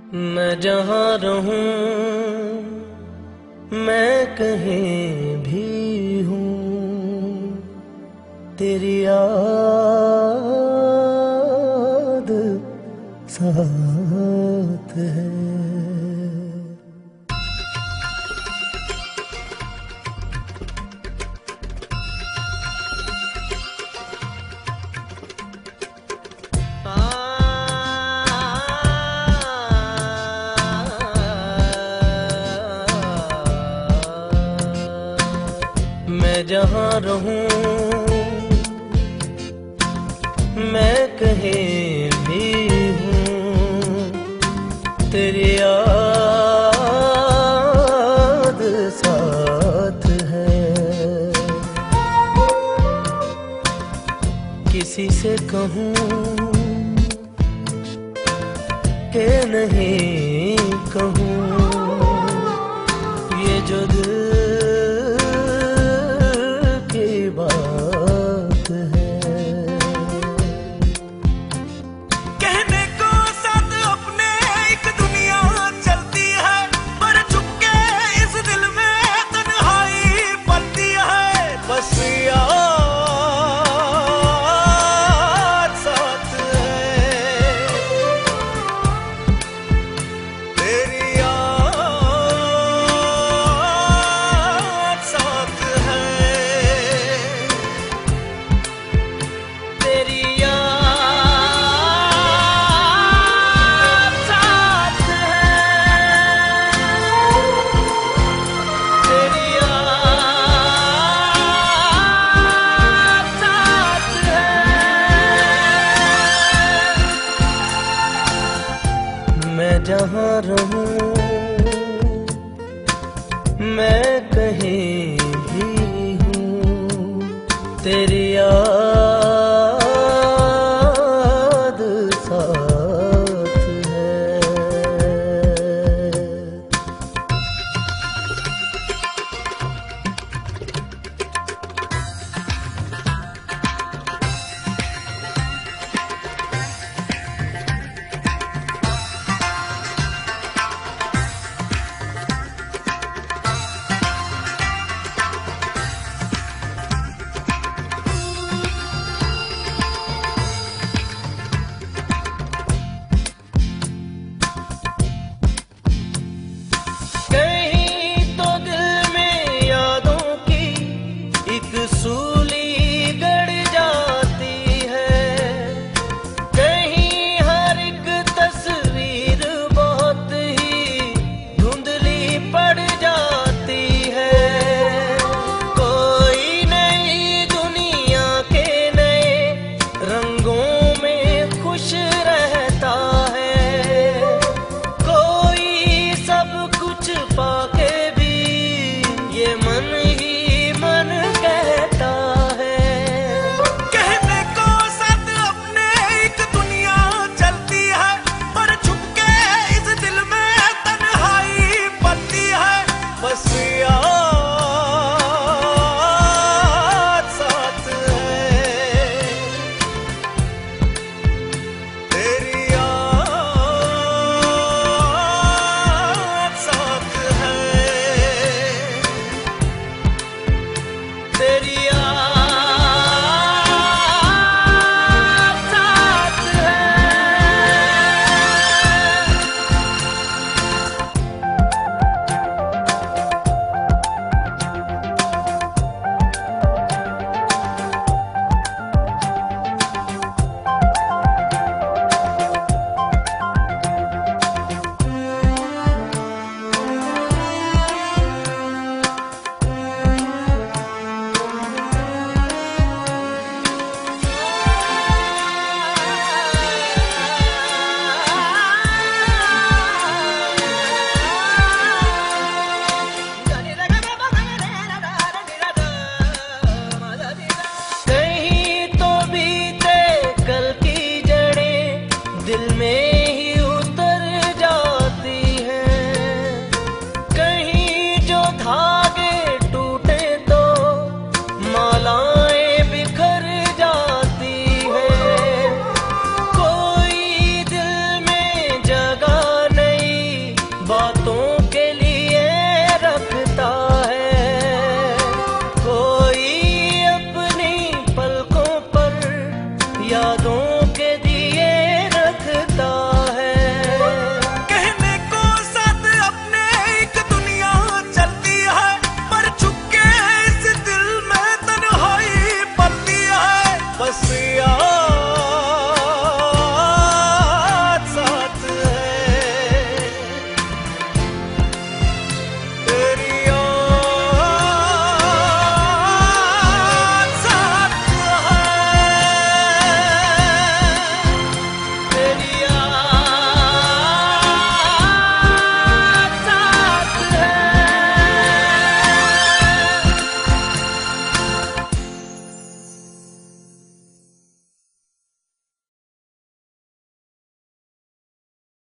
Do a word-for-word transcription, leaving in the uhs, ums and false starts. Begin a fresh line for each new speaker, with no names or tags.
मैं जहाँ रहूं मैं कहीं भी हूँ, तेरी याद साथ है। मैं जहाँ रहूं मैं कहीं भी हूँ, तेरी याद साथ है। किसी से कहूँ कि नहीं कहूँ, ये जो दिल बात है।
कहने को साथ अपने एक दुनिया चलती है, पर चुपके इस दिल में तन्हाई पलती है। बस याद साथ है, तेरी याद साथ है।
मैं जहाँ रहूं मैं कहीं भी हूँ, तेरी